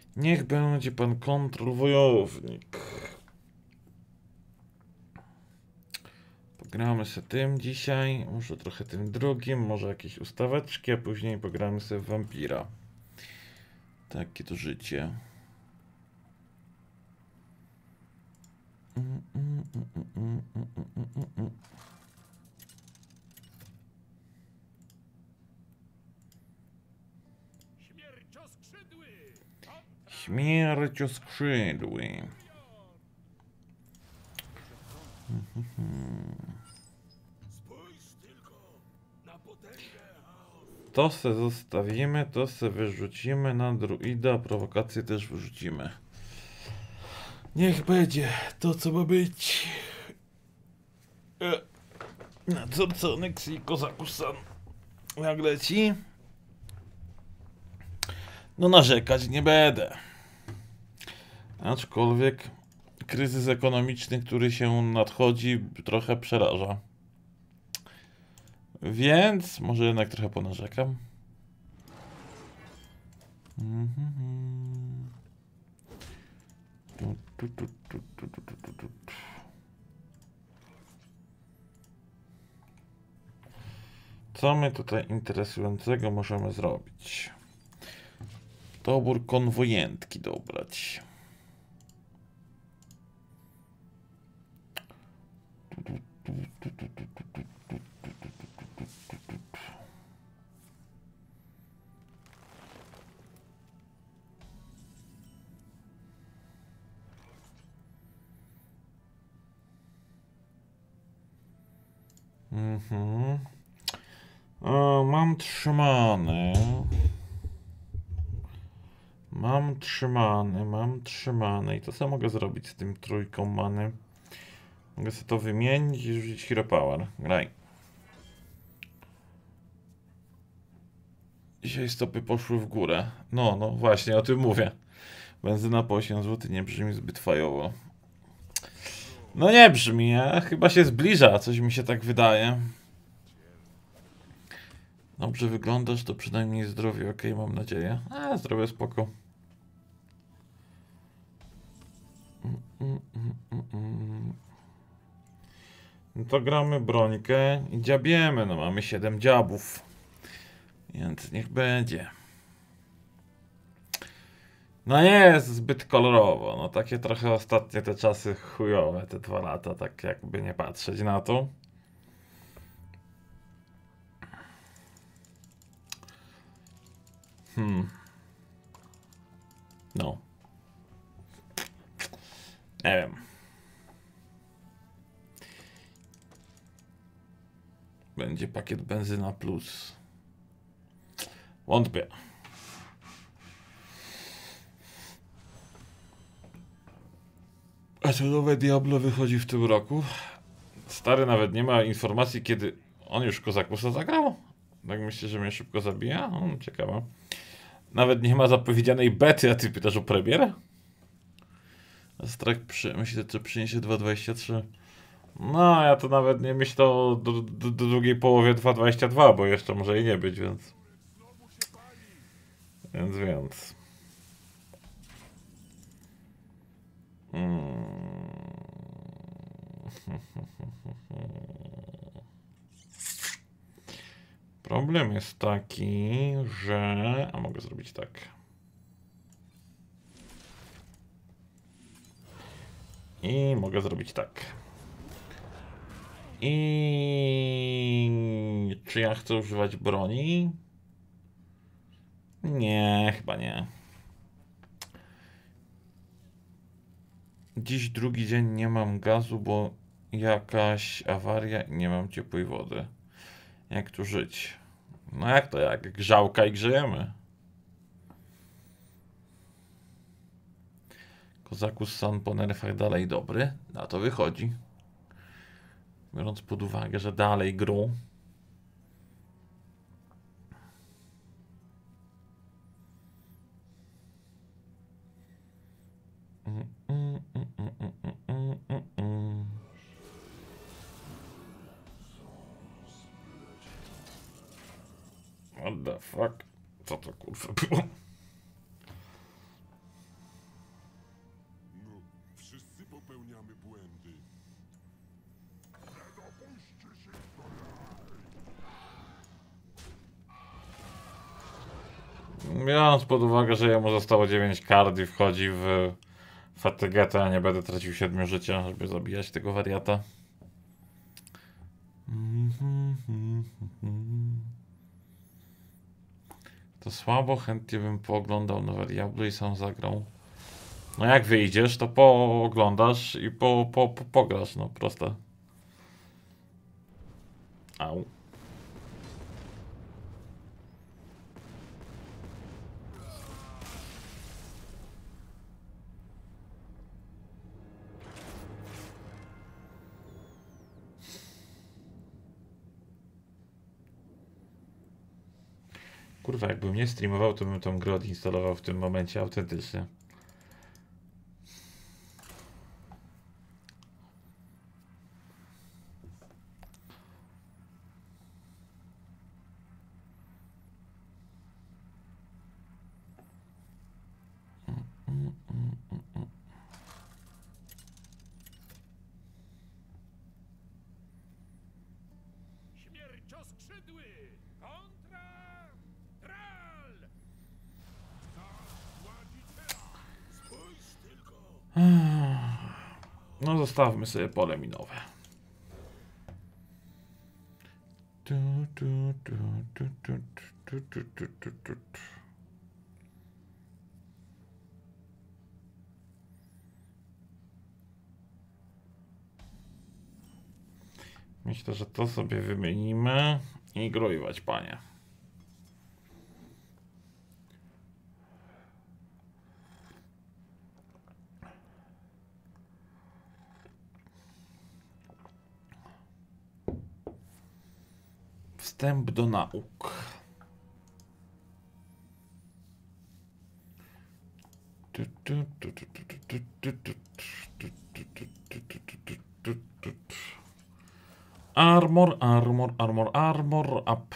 Niech będzie pan kontrolwojownik. Pogramy sobie tym dzisiaj, może trochę tym drugim, może jakieś ustaweczki, a później pogramy sobie w wampira. Takie to życie. Śmiercioskrzydły. To se zostawimy, to se wyrzucimy na druida, prowokację też wyrzucimy. Niech będzie to, co ma być. Nadzorca Onyxi Kozakusan. Jak leci? No narzekać nie będę. Aczkolwiek kryzys ekonomiczny, który się nadchodzi, trochę przeraża. Więc może jednak trochę ponarzekam. Co my tutaj interesującego możemy zrobić? Dobór konwojentki dobrać. Mam trzymany. Mam trzymany. I to co mogę zrobić z tym trójką many? Mogę sobie to wymienić i rzucić Hero Power. Graj. Dzisiaj stopy poszły w górę. No właśnie, o tym mówię. Benzyna po 8 zł nie brzmi zbyt fajowo. No nie brzmi, a chyba się zbliża, coś mi się tak wydaje. Dobrze wyglądasz, to przynajmniej zdrowie, ok, mam nadzieję. A, zdrowie spoko. No to gramy brońkę i dziabiemy, no mamy 7 dziabów. Więc niech będzie. No nie jest zbyt kolorowo, no takie trochę ostatnie te czasy chujowe, te 2 lata, tak jakby nie patrzeć na to. No. Nie wiem. Będzie pakiet benzyna plus. Wątpię. A to nowe Diablo wychodzi w tym roku? Stary nawet nie ma informacji, kiedy on już Kozakusa zagrał? Tak myślę, że mnie szybko zabija? Ciekawe. Nawet nie ma zapowiedzianej bety, a ty pytasz o premierę? Strach myślę, co przyniesie 2.23. No, ja to nawet nie myślę o do drugiej połowie 2.22, bo jeszcze może i nie być, więc... Więc... Problem jest taki, że... A mogę zrobić tak. I mogę zrobić tak. I czy ja chcę używać broni? Nie, chyba nie. Dziś drugi dzień nie mam gazu, bo jakaś awaria i nie mam ciepłej wody. Jak tu żyć? No jak to jak? Grzałka i grzejemy. Kozakus San po nerfach dalej dobry. Na to wychodzi. Biorąc pod uwagę, że dalej grą. What the fuck? Co to kurwa było? popełniamy błędy. Nie dopuśćcie się do Biorąc pod uwagę, że jemu zostało 9 kart i wchodzi w fatygę, to ja nie będę tracił 7 życia, żeby zabijać tego wariata. To słabo, chętnie bym pooglądał nowe Diablo i sam zagrał. No jak wyjdziesz, to pooglądasz i pograsz, no proste. Au. Kurwa, jakbym nie streamował, to bym tą grę odinstalował w tym momencie autentycznie. Śmiercioskrzydły kontra Tral! Spójrz tylko! No zostawmy sobie pole minowe. Myślę, że to sobie wymienimy i grójwać, panie. Wstęp do nauk. Armor, armor, armor, armor up.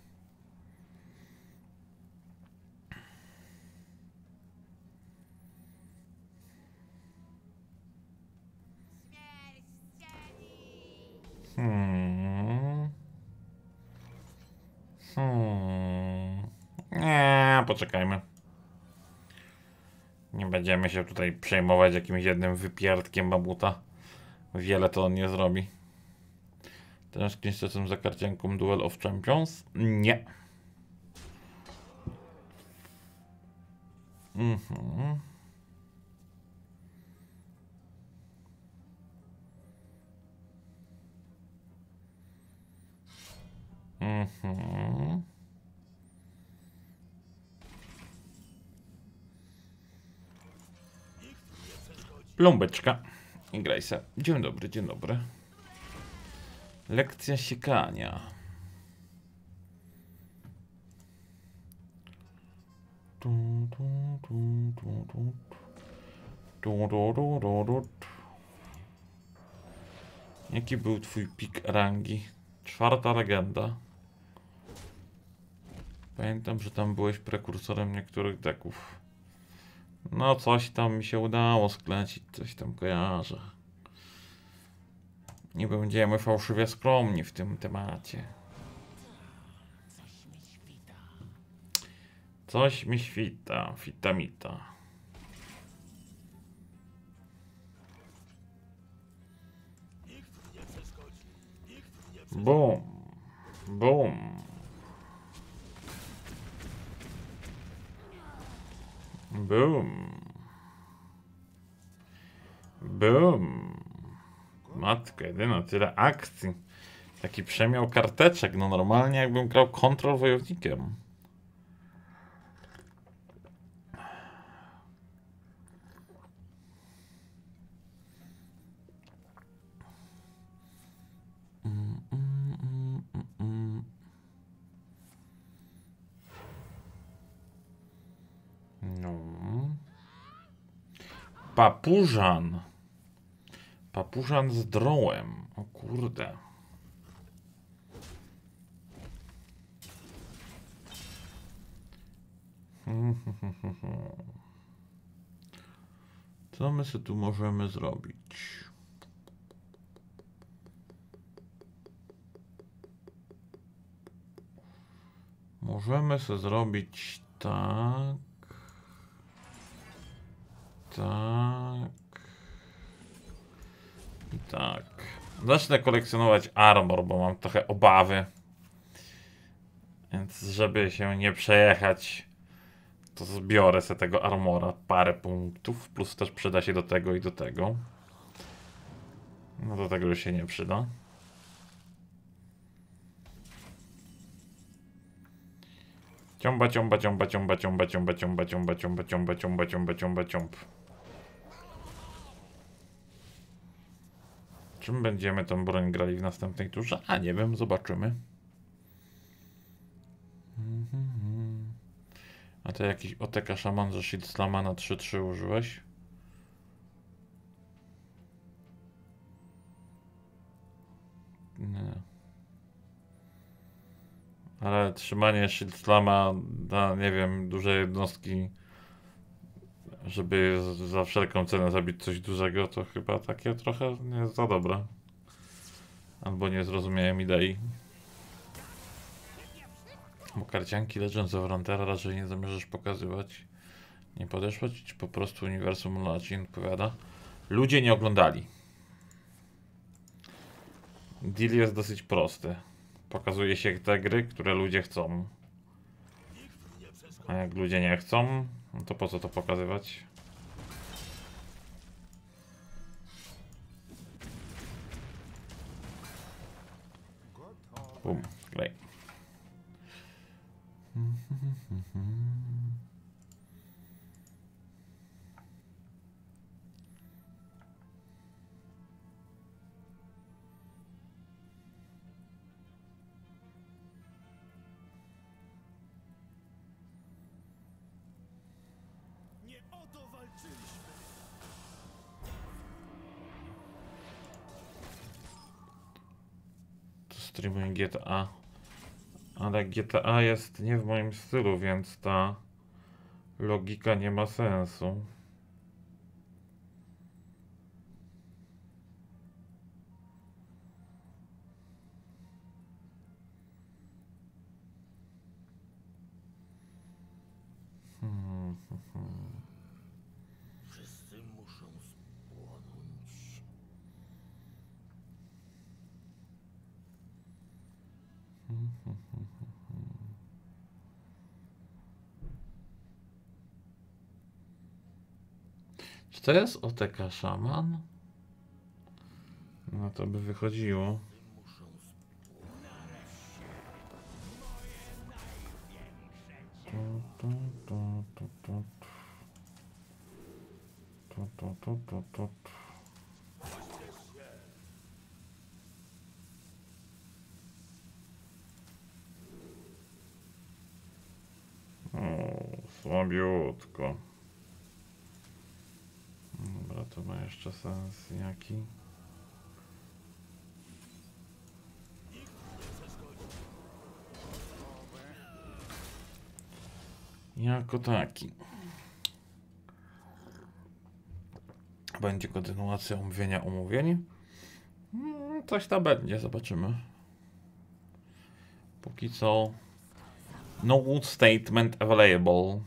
Nie, poczekajmy. Nie będziemy się tutaj przejmować jakimś jednym wypierdkiem babuta. Wiele to on nie zrobi. Teraz niestety za karcianką Duel of Champions? Nie. Mhm. Mhm. Plumbeczka. I graj se. Dzień dobry, dzień dobry. Lekcja siekania. Jaki był twój pik rangi? 4. legenda. Pamiętam, że tam byłeś prekursorem niektórych deków. No coś tam mi się udało sklecić, coś tam kojarzę. Nie będziemy fałszywie skromni w tym temacie. Coś mi świta, fitamita. Bum, bum. Bum. Bum. Matko jedyna, tyle akcji. Taki przemiał karteczek, no normalnie jakbym grał kontrol wojownikiem. No. Papużan. Papużan z drołem. O kurde. Co my sobie tu możemy zrobić? Możemy sobie zrobić tak. Tak. I tak. Zacznę kolekcjonować armor, bo mam trochę obawy. Więc żeby się nie przejechać, to zbiorę sobie tego armora parę punktów. Plus też przyda się do tego i do tego. No do tego już się nie przyda. Ciąba, ciąba, ciąba, ciąba, ciąba, ciąba, ciąba, ciąba, ciąba, ciąba, ciąba, ciąba, ciąba, ciąb. Czym będziemy tą broń grali w następnej turze? A nie wiem, zobaczymy. A to jakiś OTK szaman, że Shield Slama na 3-3 użyłeś? Nie. Ale trzymanie Shield Slama na, nie wiem, duże jednostki, żeby za wszelką cenę zabić coś dużego, to chyba takie trochę nie jest za dobre. Albo nie zrozumiałem idei. Bo karcianki Legends of Runeterra raczej nie zamierzasz pokazywać. Nie podeszło ci, czy po prostu uniwersum LoL ci nie odpowiada? Ludzie nie oglądali. Deal jest dosyć prosty. Pokazuje się te gry, które ludzie chcą. A jak ludzie nie chcą, no to po co to pokazywać? Bum, klej. Nie o to walczyliśmy! To streamuję GTA. Ale GTA jest nie w moim stylu, więc ta logika nie ma sensu. Wszyscy muszą spłonąć. Czy to jest OTK szaman? No to by wychodziło. O, słabiutko. Dobra, to ma jeszcze sens jaki? Jako taki. Będzie kontynuacja omówienia omówień. Coś tam będzie, zobaczymy. Póki co no statement available.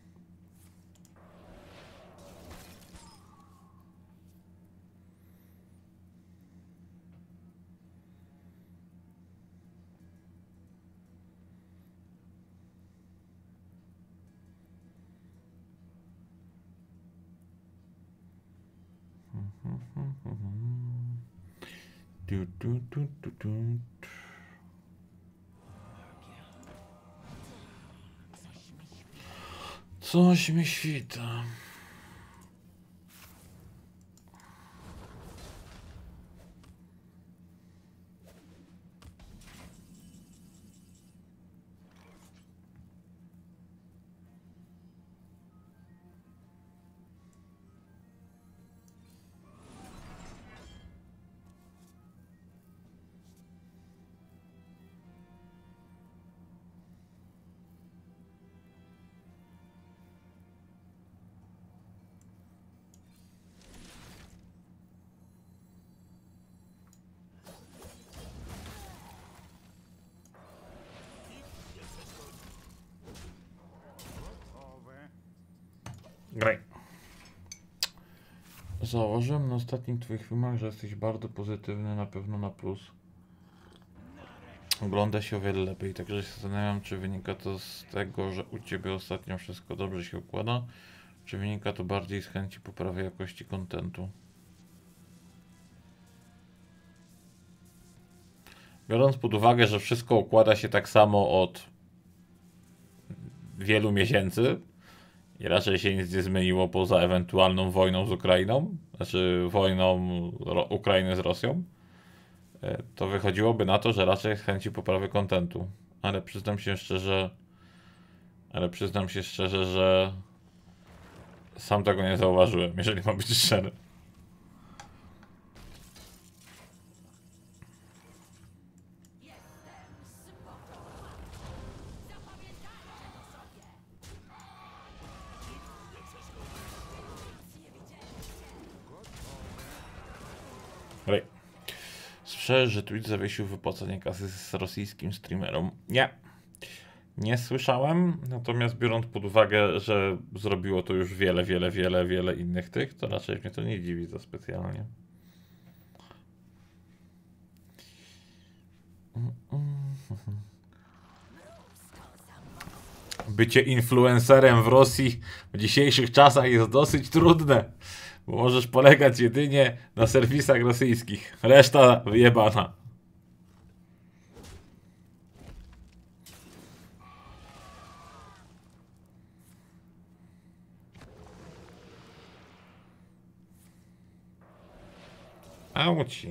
Du, du, du, du, du. Coś mi świta. Graj. Zauważyłem na ostatnich twoich filmach, że jesteś bardzo pozytywny, na pewno na plus. Ogląda się o wiele lepiej, także się zastanawiam, czy wynika to z tego, że u ciebie ostatnio wszystko dobrze się układa, czy wynika to bardziej z chęci poprawy jakości kontentu. Biorąc pod uwagę, że wszystko układa się tak samo od wielu miesięcy i raczej się nic nie zmieniło poza ewentualną wojną z Ukrainą, znaczy wojną Ukrainy z Rosją, to wychodziłoby na to, że raczej z chęci poprawy kontentu. Ale przyznam się szczerze, że sam tego nie zauważyłem, jeżeli mam być szczery. Rej. Słyszałem, że Twitch zawiesił wypłacanie kasy z rosyjskim streamerom. Nie słyszałem, natomiast biorąc pod uwagę, że zrobiło to już wiele innych tych, to raczej mnie to nie dziwi za specjalnie. Bycie influencerem w Rosji w dzisiejszych czasach jest dosyć trudne, bo możesz polegać jedynie na serwisach rosyjskich. Reszta wyjebana. Auci.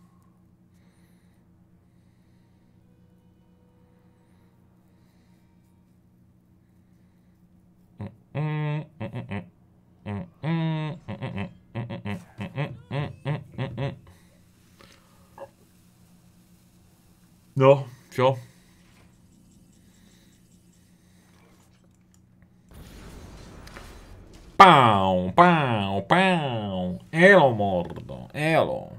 No, co? Pau, pau, pau. Elo, mordo, elo.